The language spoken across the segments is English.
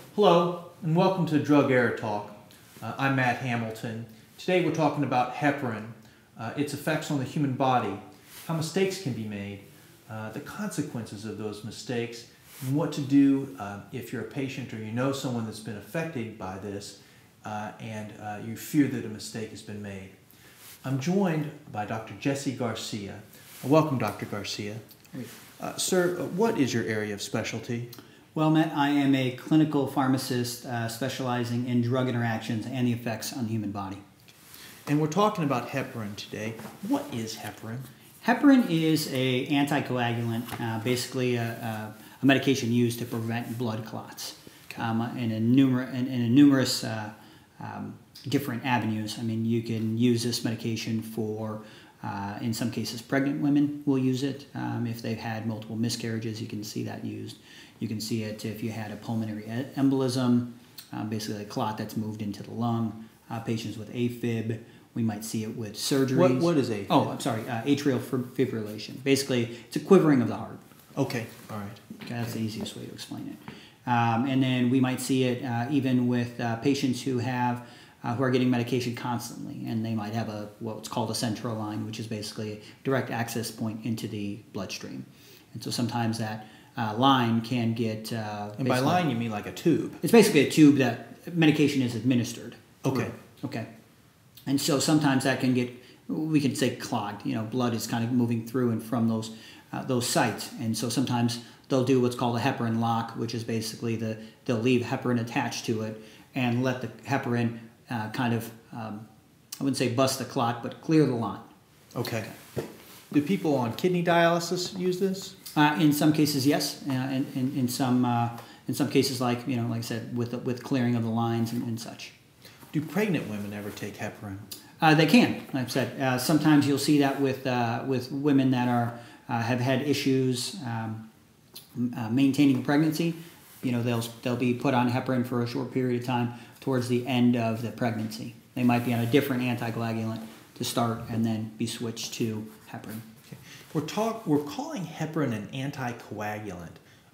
Hello, and welcome to Drug Error Talk. I'm Matt Hamilton. Today we're talking about heparin, its effects on the human body, how mistakes can be made, the consequences of those mistakes, and what to do if you're a patient or you know someone that's been affected by this and you fear that a mistake has been made. I'm joined by Dr. Jesse Garcia. Welcome, Dr. Garcia. Sir, what is your area of specialty? Well, Matt, I am a clinical pharmacist specializing in drug interactions and the effects on the human body. And we're talking about heparin today. What is heparin? Heparin is an anticoagulant, basically a medication used to prevent blood clots in numerous different avenues. I mean, you can use this medication for, in some cases, pregnant women will use it. If they've had multiple miscarriages, you can see that used. You can see it if you had a pulmonary embolism, basically a clot that's moved into the lung. Patients with AFib, we might see it with surgeries. What is AFib? Oh, I'm sorry, atrial fibrillation. Basically, it's a quivering of the heart. Okay, all right. Okay, that's the easiest way to explain it. And then we might see it even with patients who are getting medication constantly, and they might have what's called a central line, which is basically a direct access point into the bloodstream. And so sometimes that line can get... and by line, you mean like a tube? It's basically a tube that medication is administered. Okay. Okay. And so sometimes that can get, we could say clogged. You know, blood is kind of moving through and from those sites. And so sometimes they'll do what's called a heparin lock, which is basically they'll leave heparin attached to it and let the heparin I wouldn't say bust the clot, but clear the line. Okay. Do people on kidney dialysis use this? In some cases, yes. In some cases, like I said, with clearing of the lines and such. Do pregnant women ever take heparin? They can. Like I said, sometimes you'll see that with women that have had issues maintaining pregnancy. You know, they'll be put on heparin for a short period of time towards the end of the pregnancy. They might be on a different anticoagulant to start and then be switched to heparin. Okay. We're calling heparin an anticoagulant.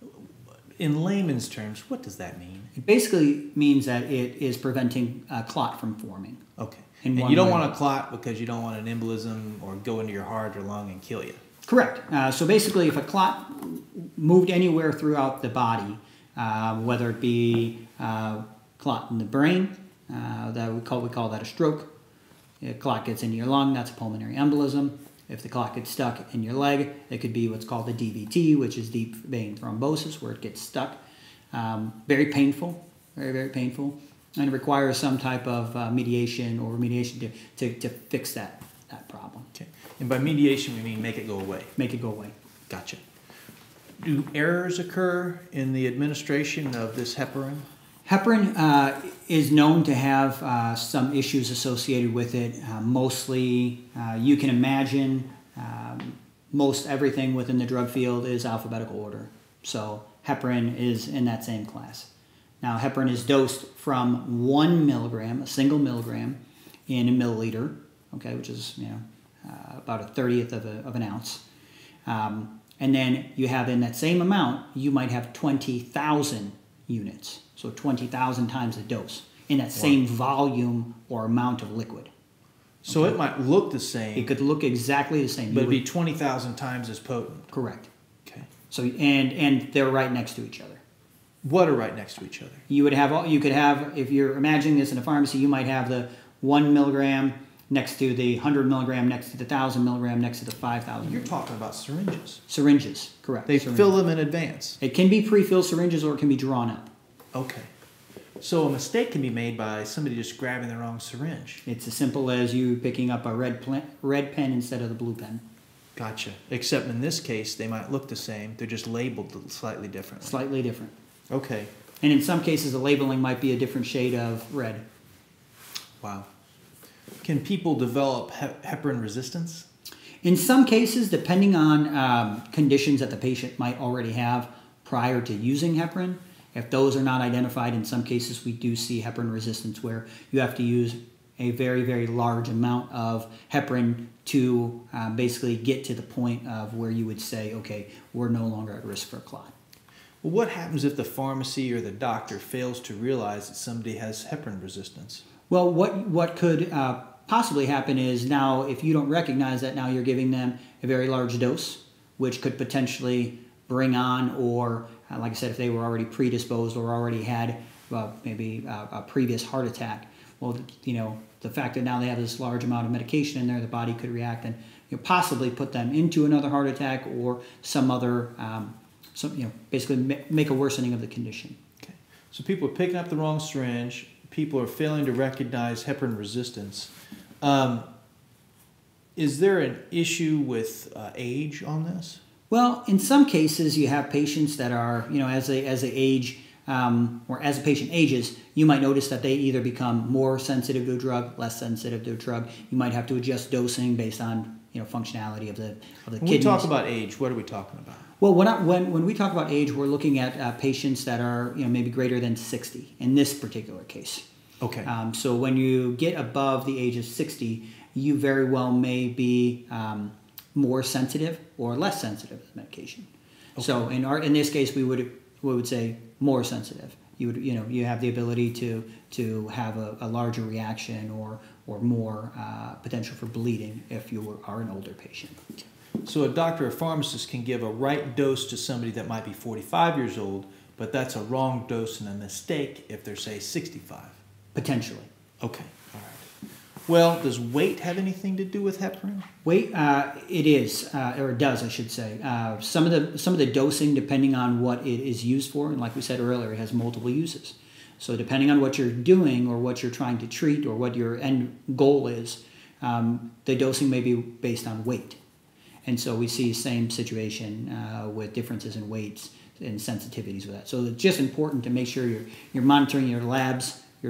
In layman's terms, what does that mean? It basically means that it is preventing a clot from forming. Okay. And you don't want a clot because you don't want an embolism or go into your heart or lung and kill you. Correct. So basically, if a clot moved anywhere throughout the body, whether it be clot in the brain, that we call that a stroke. If a clot gets into your lung, that's a pulmonary embolism. If the clot gets stuck in your leg, it could be what's called a DVT, which is deep vein thrombosis, where it gets stuck. Very painful, very, very painful, and it requires some type of mediation or remediation to fix that problem. Okay. And by mediation, we mean make it go away. Make it go away. Gotcha. Do errors occur in the administration of this heparin? Heparin is known to have some issues associated with it. Mostly, you can imagine most everything within the drug field is alphabetical order. So heparin is in that same class. Now, heparin is dosed from 1 milligram, a single milligram, in a milliliter, okay, which is about a 30th of an ounce. And then you have in that same amount, you might have 20,000 units. So 20,000 times the dose in that same volume or amount of liquid. So it might look the same. It could look exactly the same. But it'd be 20,000 times as potent. Correct. Okay. So and they're right next to each other. What are right next to each other? You could have, if you're imagining this in a pharmacy, you might have the 1 milligram next to the 100 milligram, next to the 1,000 milligram, next to the 5,000. You're talking about syringes. Syringes, correct. They fill them in advance. It can be pre-filled syringes or it can be drawn up. Okay. So a mistake can be made by somebody just grabbing the wrong syringe. It's as simple as you picking up a red pen instead of the blue pen. Gotcha. Except in this case, they might look the same. They're just labeled slightly differently. Slightly different. Okay. And in some cases, the labeling might be a different shade of red. Wow. Can people develop heparin resistance? In some cases, depending on conditions that the patient might already have prior to using heparin, if those are not identified, in some cases we do see heparin resistance where you have to use a very, very large amount of heparin to basically get to the point of where you would say, okay, we're no longer at risk for a clot. Well, what happens if the pharmacy or the doctor fails to realize that somebody has heparin resistance? Well, what could possibly happen is now if you don't recognize that, now you're giving them a very large dose, which could potentially bring on, or like I said, if they were already predisposed or already had maybe a previous heart attack, well, the fact that now they have this large amount of medication in there, the body could react and possibly put them into another heart attack or some other, basically make a worsening of the condition. Okay. So people are picking up the wrong syringe. People are failing to recognize heparin resistance. Is there an issue with age on this? Well, in some cases, you have patients that are, as they age, or as a patient ages, you might notice that they either become more sensitive to a drug, less sensitive to a drug. You might have to adjust dosing based on functionality of the When kidneys. we talk about age, what are we talking about? Well, when we talk about age, we're looking at patients that are maybe greater than 60 in this particular case. Okay. So when you get above the age of 60, you very well may be more sensitive or less sensitive to the medication. Okay. So in this case, we would say more sensitive. You have the ability to have a larger reaction or more potential for bleeding if you are an older patient. So a doctor or pharmacist can give a right dose to somebody that might be 45 years old, but that's a wrong dose and a mistake if they're, say, 65. Potentially. Okay, all right. Well, does weight have anything to do with heparin? Weight, it is, or it does, I should say. Some of the dosing, depending on what it is used for, and like we said earlier, it has multiple uses. So depending on what you're doing or what you're trying to treat or what your end goal is, the dosing may be based on weight. And so we see the same situation with differences in weights and sensitivities with that. So it's just important to make sure you're monitoring your labs, your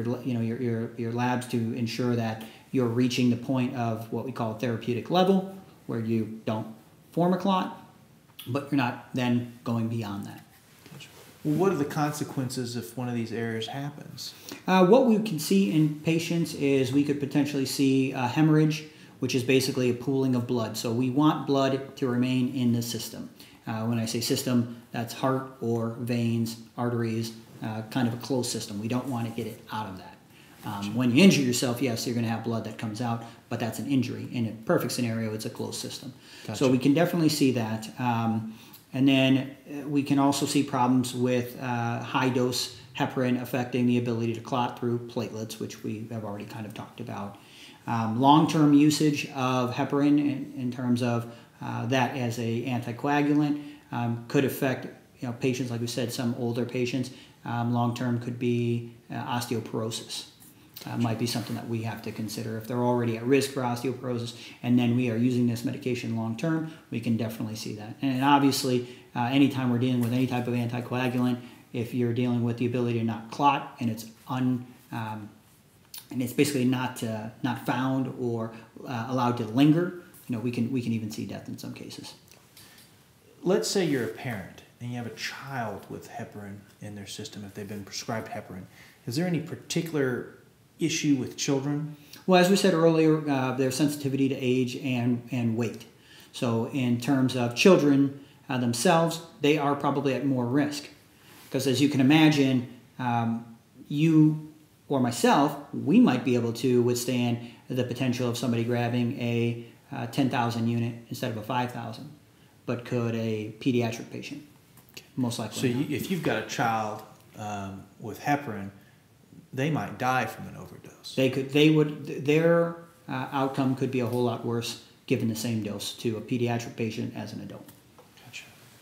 labs to ensure that you're reaching the point of what we call a therapeutic level, where you don't form a clot, but you're not then going beyond that. Well, what are the consequences if one of these errors happens? What we can see in patients is we could potentially see hemorrhage, which is basically a pooling of blood. So we want blood to remain in the system. When I say system, that's heart or veins, arteries, kind of a closed system. We don't want to get it out of that. When you injure yourself, yes, you're going to have blood that comes out, but that's an injury. In a perfect scenario, it's a closed system. Gotcha. So we can definitely see that. And then we can also see problems with high-dose heparin affecting the ability to clot through platelets, which we have already kind of talked about. Long-term usage of heparin in terms of that as an anticoagulant could affect patients, like we said, some older patients. Long-term could be osteoporosis. Might be something that we have to consider. If they're already at risk for osteoporosis and then we are using this medication long-term, we can definitely see that. And obviously, anytime we're dealing with any type of anticoagulant, if you're dealing with the ability to not clot and it's basically not found or allowed to linger, we can even see death in some cases. Let's say you're a parent and you have a child with heparin in their system, if they've been prescribed heparin. Is there any particular issue with children? Well, as we said earlier, their sensitivity to age and weight. So in terms of children themselves, they are probably at more risk. Because as you can imagine, you or myself, we might be able to withstand the potential of somebody grabbing a 10,000 unit instead of a 5,000. But could a pediatric patient? Most likely. So if you've got a child with heparin, they might die from an overdose. Their outcome could be a whole lot worse given the same dose to a pediatric patient as an adult. Gotcha.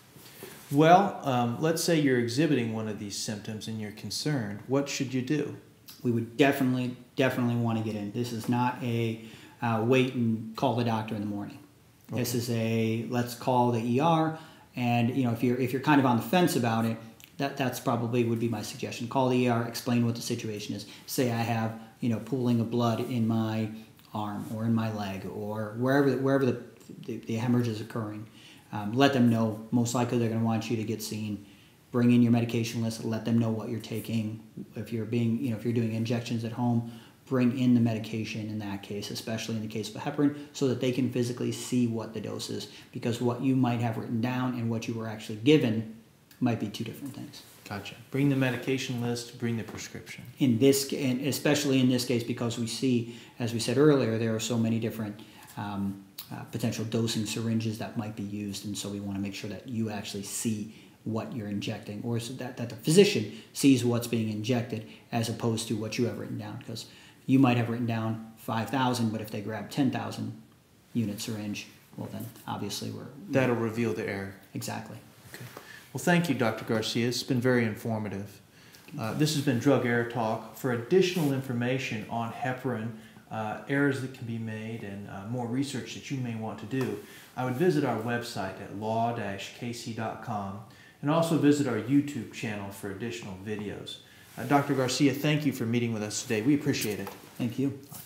Well, let's say you're exhibiting one of these symptoms and you're concerned. What should you do? We would definitely want to get in. This is not a wait and call the doctor in the morning. Okay. This is a let's call the ER, and if you're kind of on the fence about it, that's probably would be my suggestion. Call the ER, explain what the situation is. Say I have pooling of blood in my arm or in my leg or wherever the hemorrhage is occurring. Let them know. Most likely they're going to want you to get seen. Bring in your medication list. Let them know what you're taking. If you're doing injections at home, bring in the medication in that case, especially in the case of heparin, so that they can physically see what the dose is. Because what you might have written down and what you were actually given might be two different things. Gotcha. Bring the medication list, bring the prescription. In this, and especially in this case, because we see, as we said earlier, there are so many different potential dosing syringes that might be used, and so we want to make sure that you actually see what you're injecting, or so that the physician sees what's being injected as opposed to what you have written down, because you might have written down 5,000, but if they grab 10,000 unit syringe, well then obviously that'll reveal the error. Exactly. Okay. Well, thank you, Dr. Garcia. It's been very informative. This has been Drug Error Talk. For additional information on heparin, errors that can be made, and more research that you may want to do, I would visit our website at law-kc.com, and also visit our YouTube channel for additional videos. Dr. Garcia, thank you for meeting with us today. We appreciate it. Thank you.